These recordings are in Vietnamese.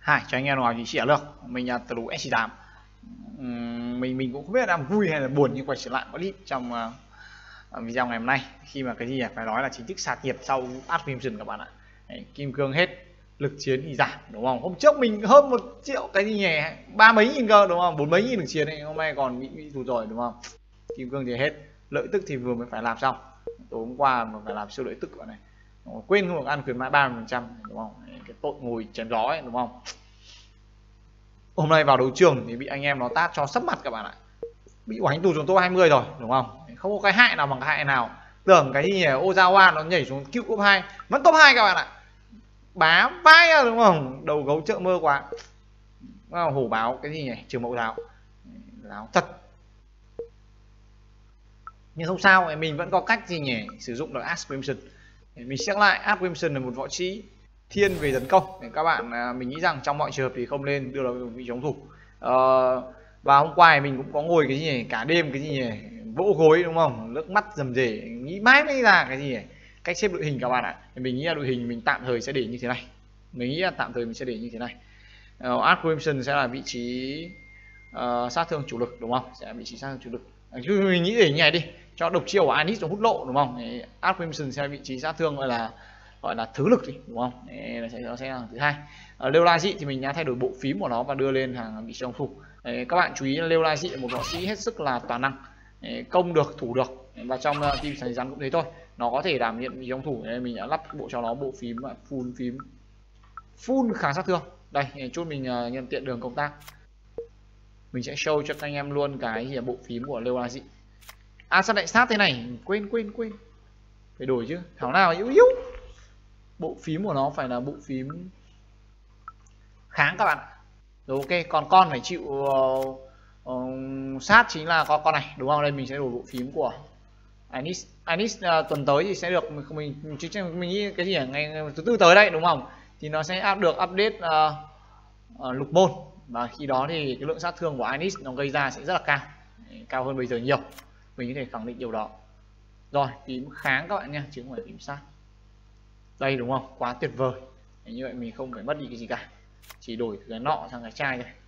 Hi, chào anh em nào chị Sĩ Lược, mình là Tờ Đủ S8. Mình cũng không biết là đang vui hay là buồn nhưng quay trở lại clip trong video ngày hôm nay, khi mà cái gì phải nói là chính thức sạt nhiệt sau Advention các bạn ạ. Đấy, kim cương hết, lực chiến thì giảm đúng không? Hôm trước mình hơn 1 triệu cái gì nhỉ, 3 mấy nghìn cơ đúng không, 4 mấy nghìn lực chiến này, hôm nay còn bị tụt rồi đúng không? Kim cương thì hết, lợi tức thì vừa mới phải làm xong, tối hôm qua mà phải làm siêu lợi tức bạn này. Quên không được ăn khuyến mãi 30% đúng không? Cái tội ngồi chém gió ấy đúng không? Hôm nay vào đấu trường thì bị anh em nó tát cho sấp mặt các bạn ạ, bị oánh tụt xuống top 20 rồi đúng không? Không có cái hại nào bằng cái hại nào. Tưởng cái gì nhỉ, Ozawa nó nhảy xuống cựu top 2 vẫn top 2 các bạn ạ, bá vai đúng không? Đầu gấu chợ mơ quá. Hổ báo cái gì nhỉ, trường mẫu giáo thật. Nhưng không sao, mình vẫn có cách gì nhỉ, sử dụng được Ash Crimson. Mình xét lại, Ash Crimson là một võ sĩ thiên về tấn công để các bạn, mình nghĩ rằng trong mọi trường hợp thì không nên đưa vào vị chống thủ. Và hôm qua mình cũng có ngồi cái gì nhỉ, cả đêm cái gì nhỉ, vỗ gối đúng không, nước mắt rầm rề, nghĩ mãi mới ra cái gì nhỉ, cách xếp đội hình các bạn ạ. Mình nghĩ là đội hình mình tạm thời sẽ để như thế này, mình nghĩ là tạm thời mình sẽ để như thế này. Ash Crimson sẽ là vị trí sát thương chủ lực đúng không, sẽ là vị trí sát thương chủ lực. Mình nghĩ để như này đi, cho độc chiêu của Anis nó hút lộ đúng không. Ash Crimson sẽ vị trí sát thương gọi là thứ lực đi đúng không. Nó sẽ là thứ hai. Lêu La Dị thì mình đã thay đổi bộ phím của nó và đưa lên hàng vị trí phòng thủ. Các bạn chú ý là Lêu La Dị là một võ sĩ hết sức là toàn năng, công được thủ được, và trong team sấy rắn cũng thế thôi, nó có thể đảm nhiệm vị trí phòng thủ. Nên mình đã lắp bộ cho nó bộ phím full kháng sát thương. Đây chút mình nhân tiện đường công tác, mình sẽ show cho các anh em luôn cái gì là bộ phím của Lêu La Dị. Sao lại sát thế này, quên phải đổi chứ, thảo nào yếu. Bộ phím của nó phải là bộ phím kháng các bạn. Rồi ok, còn con phải chịu sát chính là con này đúng không. Đây mình sẽ đổi bộ phím của Anis. Tuần tới thì sẽ được mình nghĩ cái gì ở ngày thứ tư tới đây đúng không, thì nó sẽ được update lục môn, và khi đó thì cái lượng sát thương của Anis nó gây ra sẽ rất là cao hơn bây giờ nhiều, mình có thể khẳng định điều đó. Rồi phím kháng các bạn nha, chứ không phải phím sát. Đây đúng không, quá tuyệt vời. Như vậy mình không phải mất đi cái gì cả, chỉ đổi từ cái nọ sang cái chai này.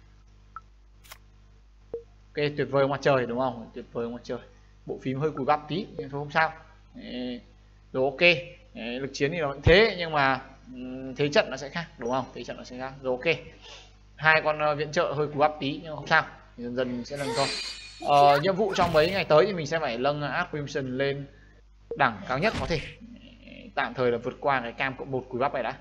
Ok, tuyệt vời ngoài trời đúng không, tuyệt vời ngoài trời. Bộ phím hơi cùi bắp tí nhưng thôi không sao. Rồi ok, lực chiến thì nó vẫn thế, nhưng mà thế trận nó sẽ khác đúng không, thế trận nó sẽ khác. Rồi ok, hai con viện trợ hơi cùi bắp tí nhưng không sao, dần dần sẽ nâng thôi. Nhiệm vụ trong mấy ngày tới thì mình sẽ phải nâng Ash Crimson lên đẳng cao nhất có thể, tạm thời là vượt qua cái cam cộng 1 cùi bắp này đã.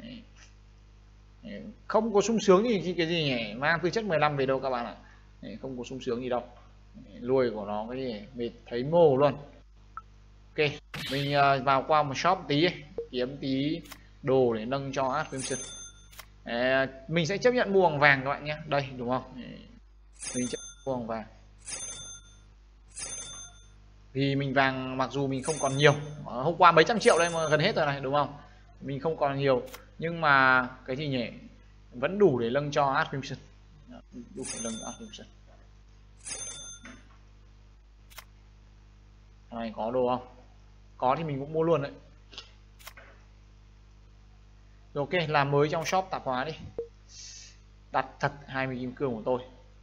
Không có sung sướng gì cái gì nhỉ, mang tư chất 15 về đâu các bạn ạ. Không có sung sướng gì đâu, nuôi của nó cái gì mệt thấy mồ luôn. Ok, mình vào qua một shop tí kiếm tí đồ để nâng cho Ash Crimson. Mình sẽ chấp nhận mua bằng vàng các bạn nhé, đây đúng không, mình chấp nhận mua bằng vàng vì mình vàng mặc dù mình không còn nhiều, hôm qua mấy trăm triệu đây mà gần hết rồi này đúng không, mình không còn nhiều nhưng mà cái gì nhỉ, vẫn đủ để nâng cho Ash Crimson, đủ để nâng Ash Crimson. Này có đồ không, có thì mình cũng mua luôn đấy. Rồi ok, làm mới trong shop tạp hóa đi, đặt thật 20 kim cương của tôi.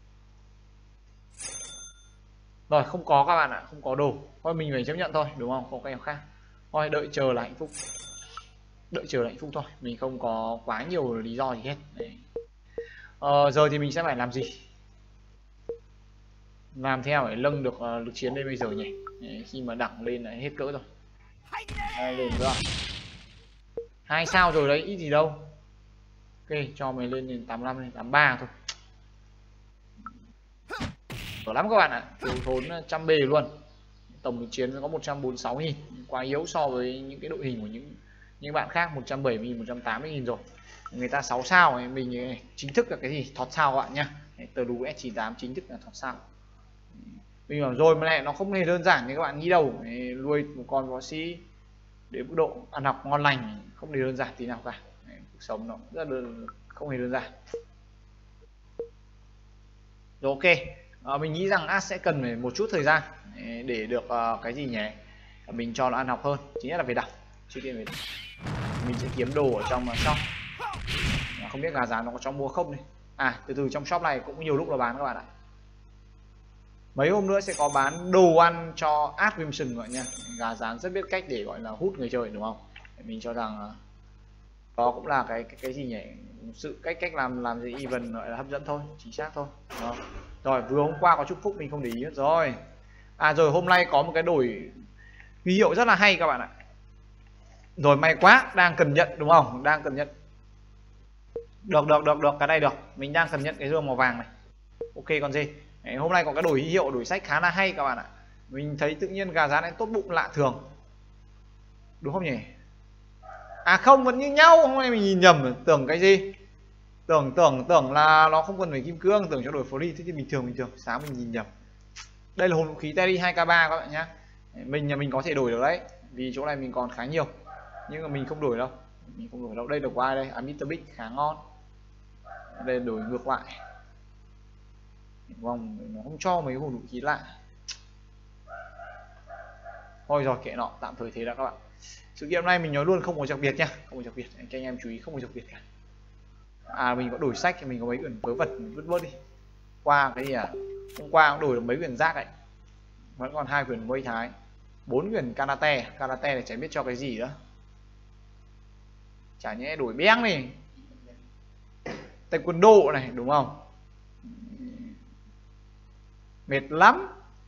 Rồi không có các bạn ạ, không có đồ thôi mình phải chấp nhận thôi đúng không, không có cái nào khác thôi, đợi chờ là hạnh phúc, đợi chờ là hạnh phúc thôi, mình không có quá nhiều lý do gì hết. Giờ thì mình sẽ phải làm gì, làm theo để nâng được lực chiến lên bây giờ nhỉ. Khi mà đẳng lên là hết cỡ rồi, lên nữa 2 sao rồi đấy, ít gì đâu. Ok, cho mày lên 85 lên 83 thôi, tốt lắm các bạn ạ, thiếu thốn 100B luôn. Tổng lực chiến có 146.000, quá yếu so với những cái đội hình của những bạn khác, 170.000 180.000 rồi. Người ta 6 sao ấy, mình chính thức là cái gì thọt sao các bạn nhá. Tờ Đủ S98 chính thức là thọt sao. Mình bảo rồi mà này, nó không hề đơn giản như các bạn nghĩ đâu. Nuôi một con võ sĩ đến mức độ ăn học ngon lành không hề đơn giản tí nào cả. Cuộc sống nó rất là không hề đơn giản. Rồi ok, mình nghĩ rằng Ash sẽ cần phải một chút thời gian để được cái gì nhỉ, mình cho nó ăn học hơn, chính là về đọc. Trước tiên về đọc mình sẽ kiếm đồ ở trong shop, không biết gà rán nó có cho mua không này. Từ từ trong shop này cũng nhiều lúc là bán các bạn ạ. Mấy hôm nữa sẽ có bán đồ ăn cho Art Crimson gọi nha. Gà rán rất biết cách để gọi là hút người chơi đúng không? Mình cho rằng đó cũng là cái gì nhỉ, sự cách làm gì even gọi là hấp dẫn thôi, chính xác thôi đó. Rồi vừa hôm qua có chúc phúc mình không để ý hết rồi. Rồi hôm nay có một cái đổi huy hiệu rất là hay các bạn ạ. Rồi may quá, đang cần nhận đúng không, đang cần nhận. Được cái này được, mình đang cần nhận cái rương màu vàng này. Ok còn gì. Hôm nay có cái đổi huy hiệu, đổi sách khá là hay các bạn ạ. Mình thấy tự nhiên gà rán này tốt bụng lạ thường, đúng không nhỉ? Không, vẫn như nhau. Hôm nay mình nhìn nhầm, tưởng cái gì, tưởng là nó không cần phải kim cương, tưởng cho đổi free. Thế thì bình thường sáng mình nhìn nhầm. Đây là hồn vũ khí Terry 2k3 các bạn nhé. Mình có thể đổi được đấy, vì chỗ này mình còn khá nhiều, nhưng mà mình không đổi đâu. Đây được ai đây? Mr. Big khá ngon. Đây đổi ngược lại, vòng nó không cho mấy hồn vũ khí lạ. Thôi rồi kệ nọ, tạm thời thế đã các bạn. Sự kiện này mình nói luôn không có đặc biệt nha, không có đặc biệt, cho anh em chú ý không có đặc biệt cả. Mình có đổi sách thì mình có mấy quyển vớ vẩn vứt bớt đi. Qua cái gì hôm qua cũng đổi được mấy quyển rác ấy, vẫn còn 2 quyển Mây Thái, 4 quyển karate này chẳng biết cho cái gì nữa, chả nhẽ đổi beng này, taekwondo này đúng không, mệt lắm.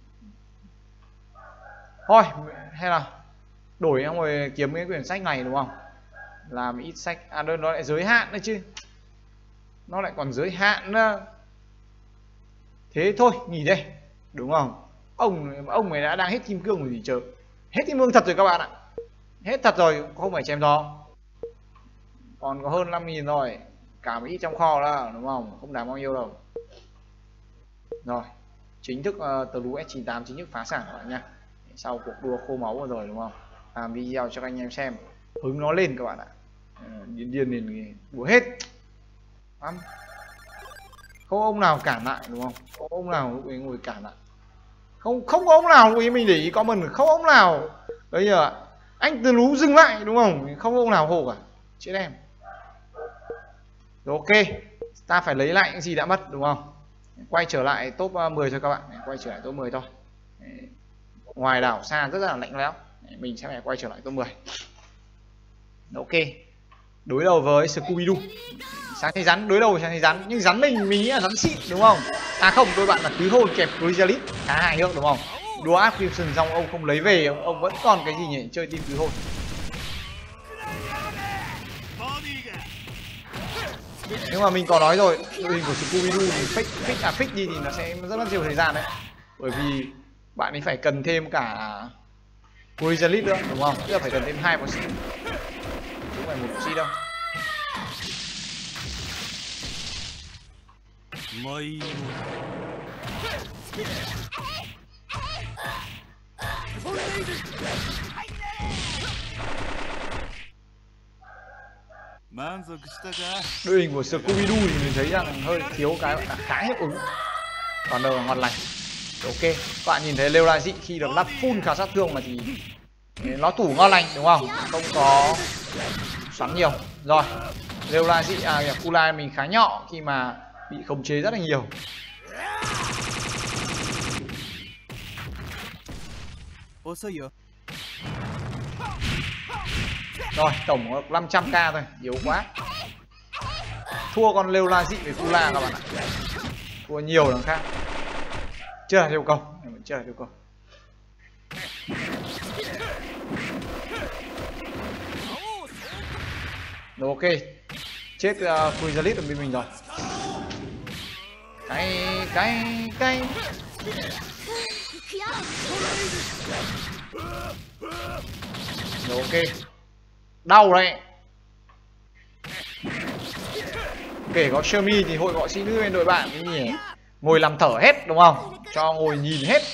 Thôi hay là đổi xong rồi kiếm cái quyển sách này đúng không, làm ít sách. Nó lại giới hạn nữa chứ, nó lại còn giới hạn nữa. Thế thôi nghỉ đây đúng không, ông này đang hết kim cương rồi gì chờ, hết kim cương thật rồi các bạn ạ, hết thật rồi, không phải chém gió. Còn có hơn 5.000 rồi, cả một ít trong kho đó đúng không, đáng bao nhiêu đâu. Rồi chính thức Blue S98 chính thức phá sản các bạn nha, sau cuộc đua khô máu vừa rồi đúng không, làm video cho các anh em xem hứng nó lên các bạn ạ. Điên liền đùa hết, không ông nào cản lại đúng không, không ông nào lúc ấy ngồi cản lại, không có ông nào lúc ấy mình để ý comment, không ông nào bây giờ anh từ lú dừng lại đúng không, không ông nào hô cả, chết em. Rồi ok, ta phải lấy lại những gì đã mất đúng không, quay trở lại top 10 thôi các bạn, quay trở lại top 10 thôi. Ngoài đảo xa rất là lạnh lẽo, mình sẽ phải quay trở lại top 10. Ok, đối đầu với Scooby-Doo. Sáng thấy rắn, đối đầu với sáng thấy rắn, nhưng rắn mình nghĩ là rắn xịn đúng không. Không, đôi bạn là tứ hồn kẹp Chrysalis khá hài hước đúng không. Đua Art Crimson xong ông không lấy về, ông vẫn còn cái gì nhỉ, chơi team tứ hồn. Nhưng mà mình có nói rồi, đội hình của Scooby-Doo thì fix đi thì nó sẽ rất là nhiều thời gian đấy, bởi vì bạn ấy phải cần thêm cả Chrysalis nữa đúng không, tức là phải cần thêm 2 bác sĩ, không phải 1 bác sĩ đâu. Đội hình của Scooby-Doo thì mình thấy rằng hơi thiếu cái gọi là khá hiệu ứng, còn đâu là ngon lành. Ok, các bạn nhìn thấy Leo La Dị khi được lắp full khả sát thương mà thì nó thủ ngon lành đúng không, không có xoắn nhiều. Rồi Leo La Dị Kulai mình khá nhọ khi mà bị khống chế rất là nhiều. Rồi tổng 500k thôi, yếu quá. Thua con Leo La Dị với Kula các bạn ạ, thua nhiều đằng khác. Chưa là yêu cầu, chưa là yêu cầu. Rồi ok, chết Chrysalis ở bên mình rồi. Cái rồi ok, đau đấy. Kể có Shermie thì hội võ sĩ nữ bên đội bạn cái nhỉ, ngồi làm thở hết đúng không, cho ngồi nhìn hết.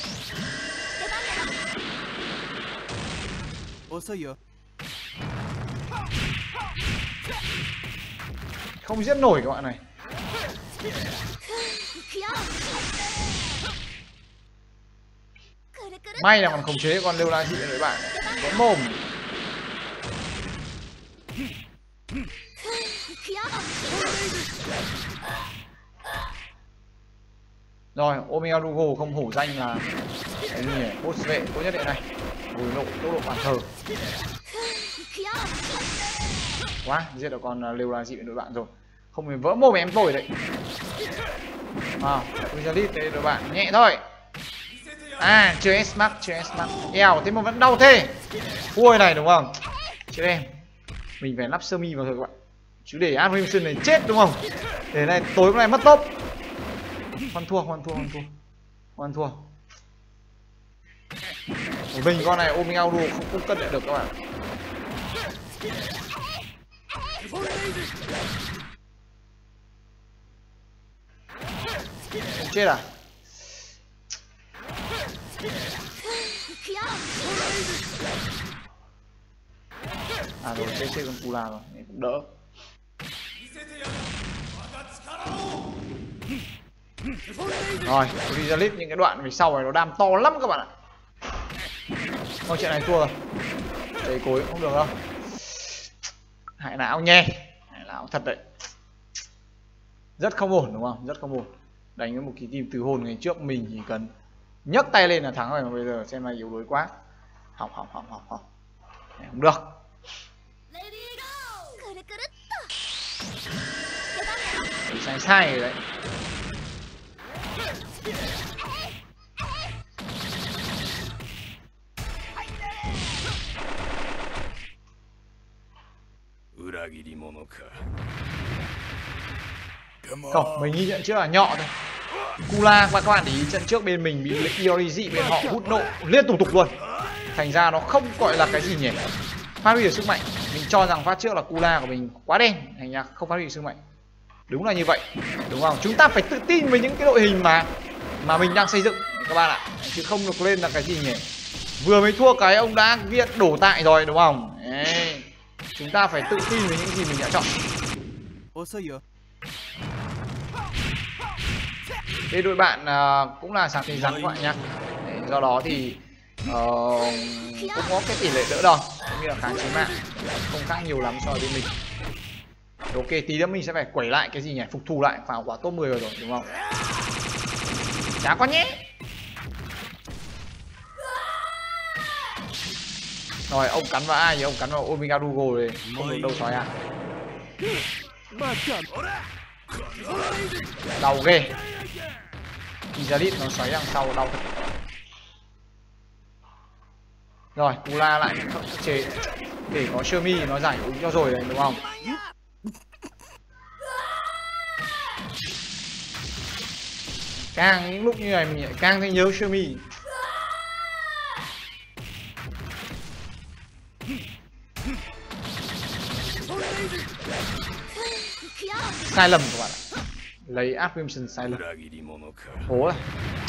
Không giết nổi các bạn này. May là còn khống chế con Leo La Dị với bạn, có mồm. Rồi, Omega Rugo không hổ danh là cái gì nhỉ? Boss vệ tốt nhất hiện nay. Hồi nộ tốc độ bàn thờ. Quá, giết được con Lêu La dị đội bạn rồi. Không phải vỡ mồm em tôi đấy. Wizardit đấy đội bạn, nhẹ thôi. Chơi S-Max, chơi S-Max. Eo, thế mà vẫn đau thế. Ui này đúng không? Chết em. Mình phải lắp sơ mi vào rồi các bạn. Chứ để Adrimson này chết đúng không? Để này tối hôm nay mất top. Hoan thua. Của mình con này Omega Uru không cân lại được các bạn. Không chết à? Rồi chết con Kula rồi, cũng đỡ. Rồi, Wizardit những cái đoạn về sau này nó đam to lắm các bạn ạ. Thôi chuyện này thua rồi. Đấy cối không được đâu. Hại não nhè. Hại não thật đấy. Rất không ổn đúng không? Rất không ổn. Đánh với một cái team từ hồn ngày trước mình chỉ cần nhấc tay lên là thắng rồi, mà bây giờ xem này yếu đuối quá. Học. Không được. Sai rồi đấy. Không, mình nghĩ trận trước là nhọ thôi. Kula và các bạn để ý trận trước bên mình bị Iori dị bên họ hút nộ liên tục luôn. Thành ra nó không gọi là cái gì nhỉ? Phát huy được sức mạnh. Mình cho rằng phát trước là Kula của mình quá đen, thành ra không phát huy được sức mạnh. Đúng là như vậy, đúng không? Chúng ta phải tự tin với những cái đội hình mà mình đang xây dựng các bạn ạ, chứ không được lên là cái gì nhỉ? Vừa mới thua cái ông đã viện đổ tại rồi đúng không? Đấy. Chúng ta phải tự tin với những gì mình đã chọn. Thế đội bạn cũng là sáng thế rắn các bạn nhá. Đấy, do đó thì cũng có cái tỷ lệ đỡ đòn cũng như là kháng chí mạng không khác nhiều lắm so với bên mình. Ok, tí nữa mình sẽ phải quẩy lại cái gì nhỉ? Phục thù lại vào quả top 10 rồi đúng không? Chả có nhé. Rồi, ông cắn vào ai nhỉ? Ông cắn vào Omega Rugo rồi, không được đâu sói à. Đau ghê. Wizardit nó xoáy đằng sau đau thật. Rồi, Kula lại khắc chế để có Shermie nó giải ứng cho rồi đấy đúng không? Càng những lúc như này mình lại càng thấy nhớ Shermie. Sai lầm các bạn ạ. Lấy Adrimson sai lầm. Hố à.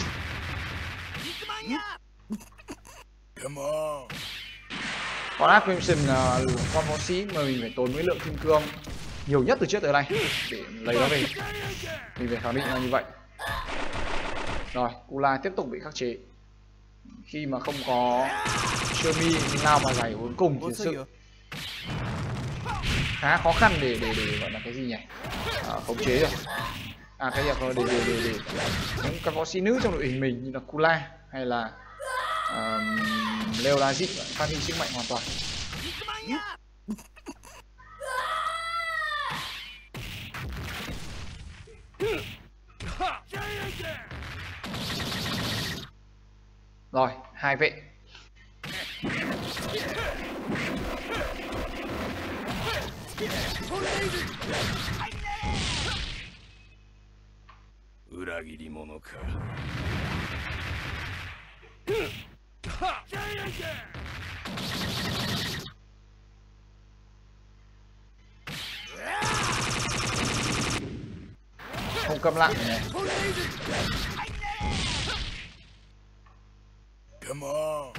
Con Adrimson là con võ sĩ mà mình phải tốn với lượng kim cương nhiều nhất từ trước tới nay để lấy nó về. Mình phải khẳng định là như vậy. Rồi, Kula tiếp tục bị khắc chế. Khi mà không có Shermie nào mà giải cuối cùng thì thực sự khá khó khăn để gọi là cái gì nhỉ? Khống chế được. Cái việc để những cái võ sĩ nữ trong đội hình mình như là Kula hay là Lêu La dị phát huy sức mạnh hoàn toàn. Rồi, hai vệ. Không câm lặng này. Come on.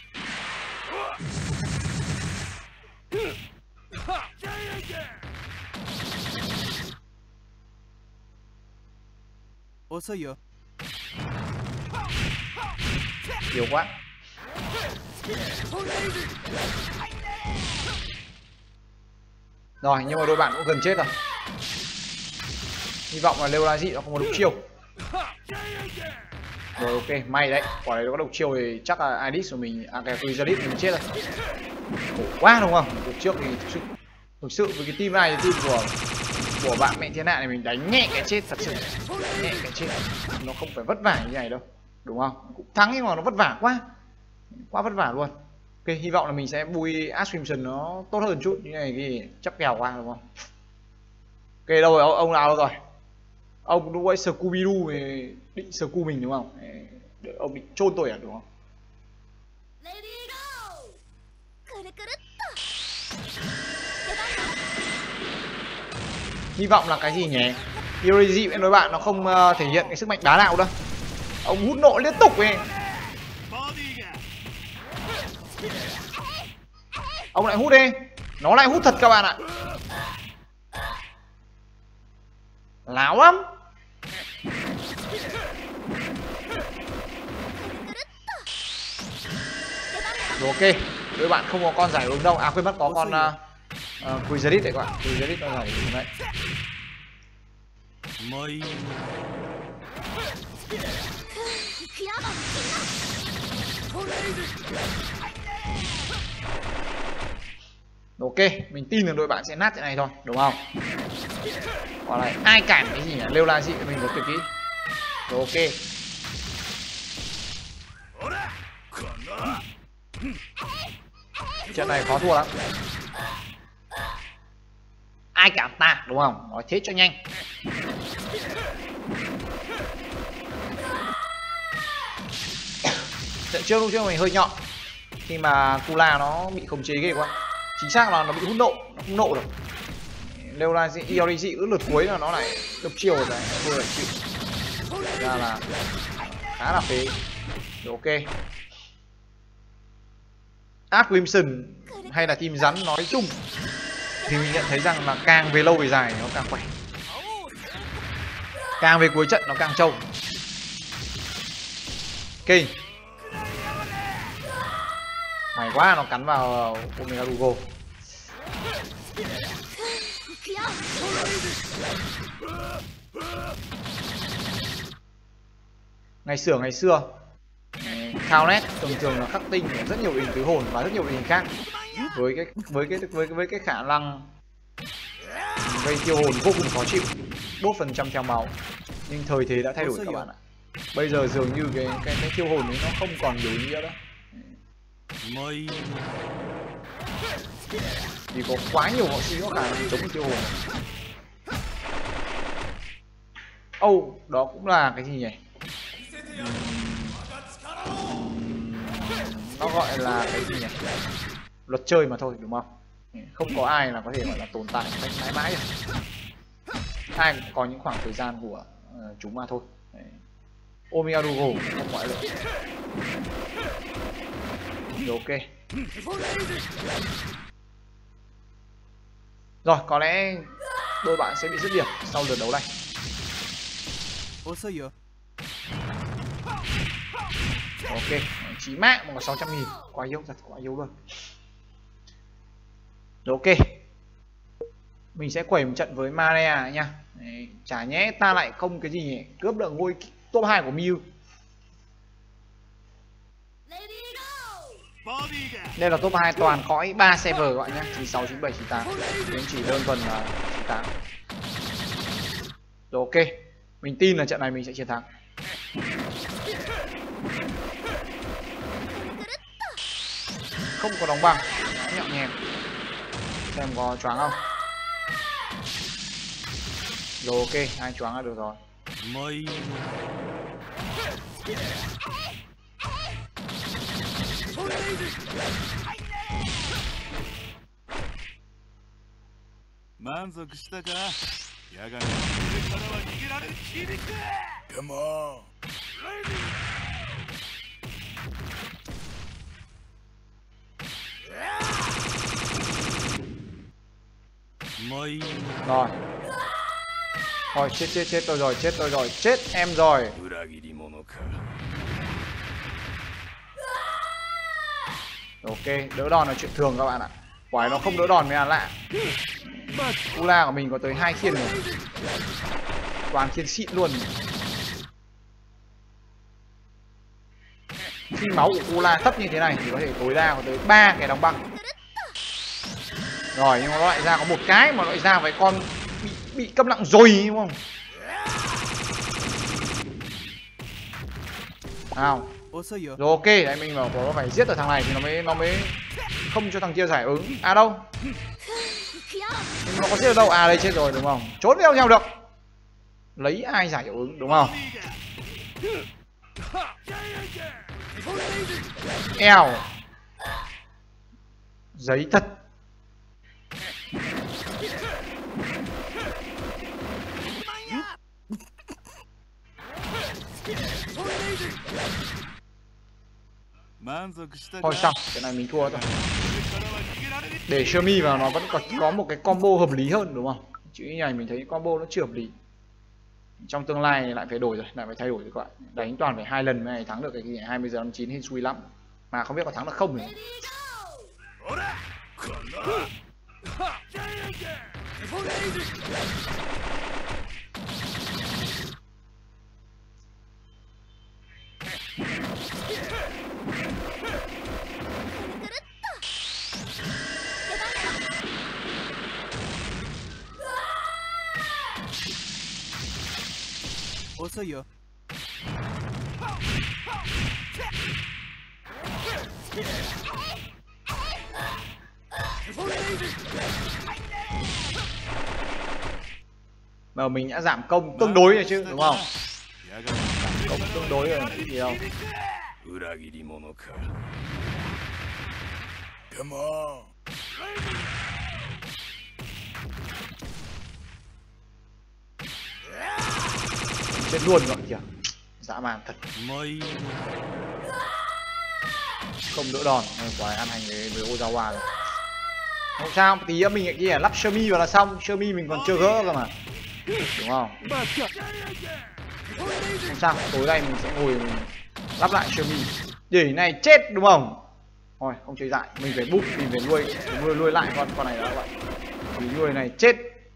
Nhiều quá. Rồi, nhưng mà đôi bạn cũng gần chết rồi. Hy vọng là Leo La dị nó không có độc chiêu. Rồi ok, may đấy. Quả này nó có độc chiêu thì chắc là Idis của mình, cái Wizardit mình chết rồi. Khổ quá đúng không? Cuộc trước thì thực sự với cái team này, team của bạn mẹ thiên hạ này mình đánh nhẹ cái chết thật sự. Đánh nhẹ cái chết. Nó không phải vất vả như này đâu. Đúng không? Cũng thắng nhưng mà nó vất vả quá. Quá vất vả luôn. Ok, hy vọng là mình sẽ bui Ash Crimson nó tốt hơn chút. Như này thì chắc kèo quá đúng không? Ok, đâu rồi? Ông nào đâu rồi? Ông đúng vậy, Scooby-Doo thì định Scoo mình đúng không? Để ông định chôn tôi à đúng không? Hy vọng là cái gì nhỉ? Yoruji với đối bạn nó không thể hiện cái sức mạnh đá đạo đâu. Ông hút nộ liên tục ấy. Ông lại hút đi. Nó lại hút thật các bạn ạ. Láo lắm. Rồi ok, đôi bạn không có con giải ứng đâu. À quên mất có con Wizardit đấy các bạn. Wizardit nó giải ứng đấy. Ok, mình tin rằng đội bạn sẽ nát trận này thôi, đúng không? Còn lại ai cản cái gì nhỉ? Leo La dị mình có tuyệt kỹ. Rồi ok. Trận này khó thua lắm. Ai cản ta, đúng không? Nói thế cho nhanh. Trận trước lúc trước mình hơi nhọn khi mà Kula nó bị khống chế ghê quá. Chính xác là nó bị hút nộ, nó không nộ được. Leo La dị cứ lượt cuối là nó lại đập chiều rồi, tôi lại chịu. Ra là khá là phế. Rồi ok. Ash Crimson hay là team rắn nói chung thì mình nhận thấy rằng là càng về lâu về dài nó càng khỏe, càng về cuối trận nó càng trâu. Kinh. May quá nó cắn vào Omega Rugo. Ngày xưa Khao thường là khắc tinh rất nhiều hình tứ hồn và rất nhiều hình khác với cái khả năng gây tiêu hồn vô cùng khó chịu, đốt phần trăm theo máu. Nhưng thời thế đã thay đổi các bạn ạ. Bây giờ dường như cái tiêu hồn ấy nó không còn nhiều ý nghĩa nữa, vì có quá nhiều võ sĩ có khả năng chống tiêu hồn. Đó cũng là cái gì nhỉ? Nó gọi là cái gì nhỉ? Luật chơi mà thôi đúng không? Không có ai là có thể gọi là tồn tại cách mãi mãi được. Ai cũng có những khoảng thời gian của chúng mà thôi. Omega Rugo không ngoại lệ. Rồi ok. Rồi có lẽ đôi bạn sẽ bị dứt điểm sau lượt đấu này. Ok, chí mạng mà có 600.000, quá yếu thật, quá yếu luôn. Rồi ok, mình sẽ quẩy một trận với Maria nha. Đấy, chả nhẽ ta lại không cái gì nhỉ? Cướp được ngôi top 2 của Mew. Đây là top 2 toàn cõi 3 server các bạn nhé, 96, 97, 98. Đến chỉ đơn thuần là 98. Rồi ok, mình tin là trận này mình sẽ chiến thắng. Không có đóng băng, nhẹ nhàng. Xem có choáng không. Rồi ok, ai choáng là được rồi. Come on. Rồi. Thôi chết tôi rồi, chết em rồi. Ok, đỡ đòn là chuyện thường các bạn ạ. Quái nó không đỡ đòn mới là lạ. Ula của mình có tới 2 khiên rồi, toàn khiên xịn luôn. Khi máu của Ula thấp như thế này thì có thể tối đa có tới 3 cái đóng băng. Rồi nhưng mà nó lại ra có một cái mà nó lại ra với con bị câm lặng rồi đúng không? Nào. Rồi ok, đấy mình bảo có phải giết được thằng này thì nó mới không cho thằng kia giải ứng. À đâu? Nó có giết được đâu? À đây chết rồi đúng không? Trốn theo nhau được. Lấy ai giải hiệu ứng đúng không? Eo. Giấy thật. Thôi xong, cái này mình thua rồi. Để Shermie vào nó vẫn có một cái combo hợp lý hơn đúng không? Chứ như này mình thấy combo nó chưa hợp lý. Trong tương lai lại phải đổi rồi, lại phải thay đổi rồi các bạn. Đánh toàn phải 2 lần mới này thắng được cái gì 20 giờ 59 hên xui lắm. Mà không biết có thắng được không nữa. 어서요. Mà mình đã giảm công tương đối rồi chứ đúng không? Giảm công tương đối rồi, ít gì đâu. Chết luôn rồi kìa, dã man thật. Không đỡ đòn, quả này ăn hành với Ozawa rồi. Không sao, tí mình lại kia lắp Shermie vào là xong. Shermie mình còn chưa gỡ cơ mà, đúng không? Không sao, tối nay mình sẽ ngồi mình lắp lại Shermie để này chết đúng không? Thôi không chơi dại, mình phải búp, mình phải nuôi lại con này đó các bạn. Vì nuôi này chết.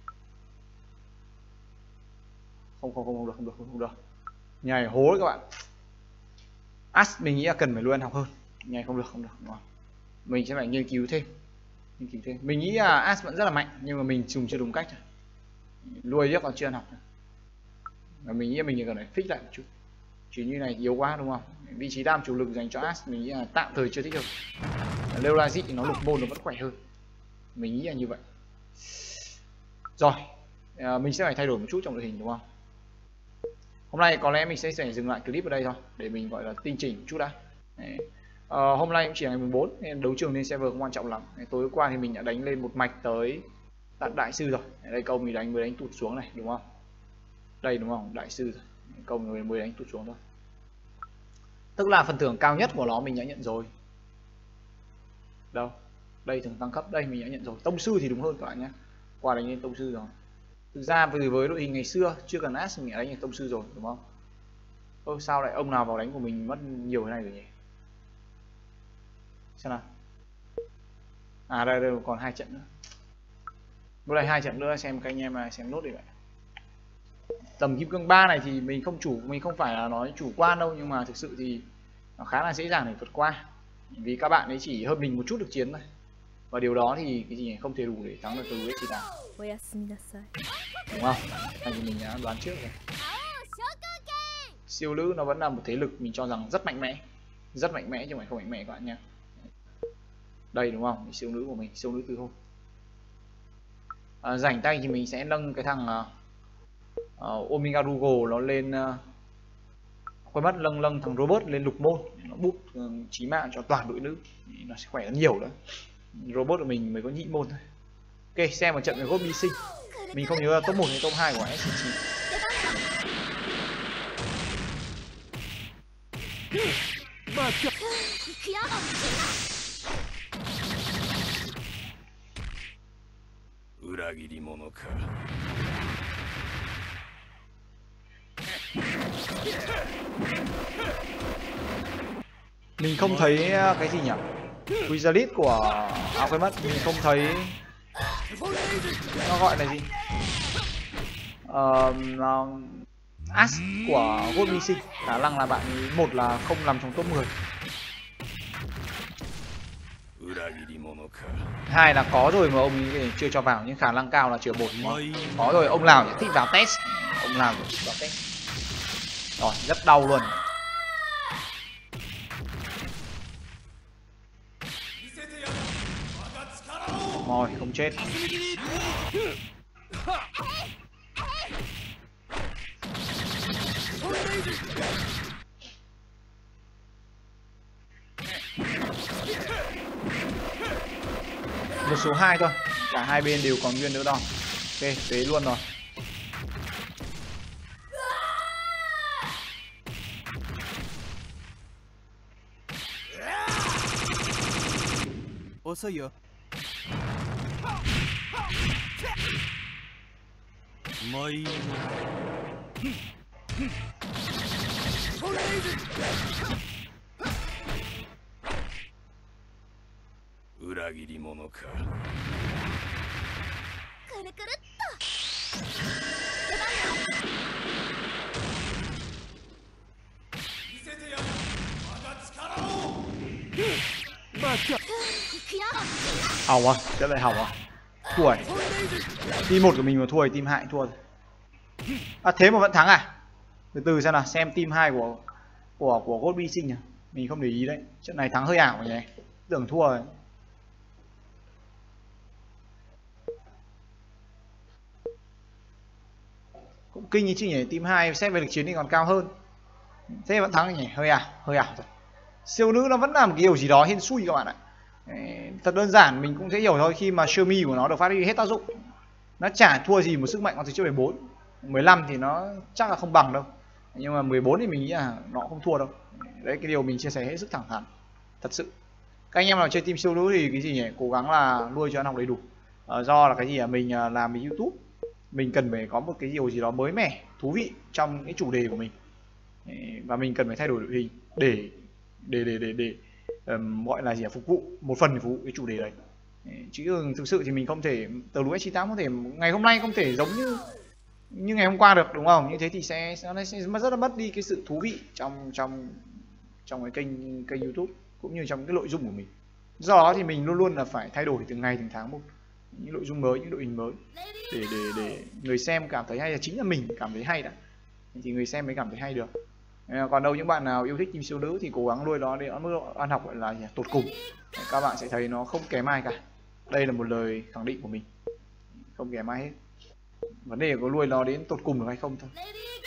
Không được. Nhảy hố đấy các bạn. As mình nghĩ là cần phải luôn học hơn. Nhảy không được đúng không? Mình sẽ phải nghiên cứu thêm. Mình nghĩ là As vẫn rất là mạnh nhưng mà mình dùng chưa đúng cách thôi. Nuôi trước còn chưa học. Và mình nghĩ mình cần phải fix lại một chút. Chứ như này yếu quá đúng không? Vị trí đam chủ lực dành cho As mình nghĩ là tạm thời chưa thích hợp. Leorazi thì nó lục môn nó vẫn khỏe hơn. Mình nghĩ là như vậy. Rồi, mình sẽ phải thay đổi một chút trong đội hình đúng không? Hôm nay có lẽ mình sẽ phải dừng lại clip ở đây thôi để mình gọi là tinh chỉnh một chút đã. Hôm nay cũng chỉ là ngày 14 nên đấu trường lên server không quan trọng lắm. Tối qua thì mình đã đánh lên một mạch tới tận đại sư rồi. Đây câu mình đánh mới đánh tụt xuống này đúng không? Đây đúng không? Đại sư rồi. Câu mình mới đánh tụt xuống thôi. Tức là phần thưởng cao nhất của nó mình đã nhận rồi. Đâu? Đây thưởng tăng cấp đây mình đã nhận rồi. Tông sư thì đúng hơn các bạn nhé. Qua đánh lên tông sư rồi. Thực ra với đội hình ngày xưa chưa cần As mình đã đánh được tông sư rồi đúng không? Ơ sao lại ông nào vào đánh của mình mất nhiều thế này rồi nhỉ? Xem nào. À đây còn 2 trận nữa. Bữa nay 2 trận nữa xem các anh em mà xem nốt đi vậy. Tầm kim cương 3 này thì mình không phải là nói chủ quan đâu nhưng mà thực sự thì nó khá là dễ dàng để vượt qua. Vì các bạn ấy chỉ hơn mình một chút được chiến thôi. Và điều đó thì cái gì không thể đủ để thắng được từ ấy thì nào. Đúng không? Này thì mình đã đoán trước rồi. Siêu nữ nó vẫn là một thế lực mình cho rằng rất mạnh mẽ chứ không phải không mạnh mẽ các bạn nhé. Đây đúng không? Siêu nữ của mình, siêu nữ từ hôm. Rảnh tay thì mình sẽ nâng cái thằng Omega Rugo nó lên quên mất nâng thằng Robert lên lục môn, nó búp chí mạng cho toàn đội nữ, nó sẽ khỏe hơn nhiều nữa. Robot của mình mới có nhị môn thôi. Ok, xem một trận với God Bi sinh. Mình không nhớ là top 1 hay top 2 của SCG. Mình không thấy cái gì nhỉ? Wizardit của quên mất, mình không thấy Nó gọi là gì? As của God Missing, khả năng là bạn ấy, một là không nằm trong top 10, hai là có rồi mà ông ấy chưa cho vào, nhưng khả năng cao là chưa một. Có rồi, ông nào thích vào test, ông nào thích vào test. Rồi, rất đau luôn. Rồi, không chết. Một số 2 thôi, cả hai bên đều còn nguyên đỡ đòn. Ok, phế luôn rồi. Hỏng à, sẽ lại hỏng à. Thua rồi. Team 1 của mình mà thua thì team 2 thua rồi. À thế mà vẫn thắng à? Từ từ xem nào, xem team 2 của God Missing nhỉ. Mình không để ý đấy. Trận này thắng hơi ảo nhỉ. Tưởng thua rồi. Cũng kinh ý chứ nhỉ, team 2 xét về lực chiến thì còn cao hơn. Thế vẫn thắng nhỉ, hơi ảo rồi. Siêu nữ nó vẫn làm cái điều gì đó hên xui các bạn ạ. Thật đơn giản, mình cũng dễ hiểu thôi, khi mà Shermie của nó được phát huy hết tác dụng, nó chả thua gì một sức mạnh con từ trước 14. 15 thì nó chắc là không bằng đâu, nhưng mà 14 thì mình nghĩ là nó không thua đâu. Đấy, cái điều mình chia sẻ hết sức thẳng thắn. Thật sự các anh em nào chơi team siêu nữ thì cái gì nhỉ, cố gắng là nuôi cho ăn học đầy đủ. Do là cái gì, mình làm với YouTube, mình cần phải có một cái điều gì đó mới mẻ, thú vị trong cái chủ đề của mình, và mình cần phải thay đổi đội hình để gọi là gì, phục vụ một phần, phục vụ cái chủ đề đấy. Chứ thực sự thì mình không thể, tờ lúa S98 có thể ngày hôm nay không thể giống như ngày hôm qua được, đúng không? Như thế thì sẽ rất là mất đi cái sự thú vị trong cái kênh YouTube cũng như trong cái nội dung của mình. Do đó thì mình luôn luôn là phải thay đổi từng ngày từng tháng một, những nội dung mới, những đội hình mới, để người xem cảm thấy hay, là chính là mình cảm thấy hay đã thì người xem mới cảm thấy hay được. Còn đâu những bạn nào yêu thích team siêu nữ thì cố gắng nuôi nó để ở mức độ ăn học gọi là tột cùng. Các bạn sẽ thấy nó không kém ai cả. Đây là một lời khẳng định của mình, không kém ai hết. Vấn đề có nuôi nó đến tột cùng được hay không thôi.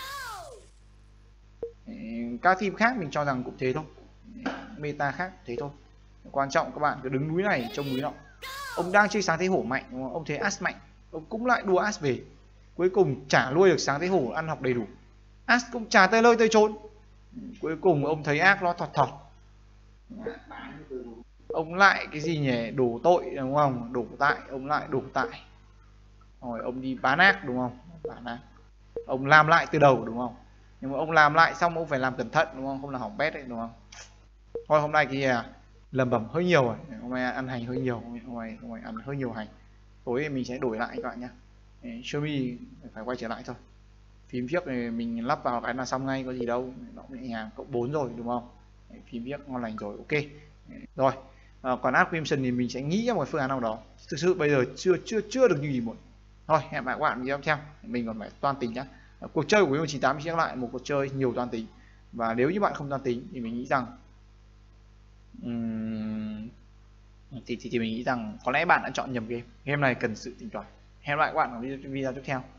Các team khác mình cho rằng cũng thế thôi, meta khác thế thôi. Quan trọng các bạn cứ đứng núi này trông núi nọ. Ông đang chơi sáng thế hổ mạnh, đúng không? Ông thấy As mạnh, ông cũng lại đua As về, cuối cùng chả nuôi được sáng thế hổ ăn học đầy đủ. As cũng chả tới nơi tới chốn, cuối cùng ông thấy ác nó thọt. Ông lại cái gì nhỉ, đổ tội đúng không, đổ tại, ông lại đổ tại rồi ông đi bán ác đúng không, bán ác. Ông làm lại từ đầu đúng không, nhưng mà ông làm lại xong ông phải làm cẩn thận đúng không, không là hỏng bét đấy đúng không. Thôi hôm nay thì lầm bầm hơi nhiều rồi, hôm nay ăn hành hơi nhiều, hôm nay ăn hơi nhiều hành. Tối mình sẽ đổi lại các bạn nhé. Xiaomi phải quay trở lại thôi. Phím viết này mình lắp vào cái là xong ngay, có gì đâu, nó cũng nhẹ nhàng, cộng 4 rồi đúng không. Phím viết ngon lành rồi, ok rồi. Còn Art Crimson thì mình sẽ nghĩ ra một phương án nào đó, thực sự bây giờ chưa được như gì muốn. Thôi hẹn các bạn video tiếp theo, mình còn phải toan tính nhá. Cuộc chơi của Win98 sẽ lại một cuộc chơi nhiều toan tính, và nếu như bạn không toan tính thì mình nghĩ rằng thì mình nghĩ rằng có lẽ bạn đã chọn nhầm game này cần sự tính toán. Hẹn gặp lại các bạn ở video tiếp theo.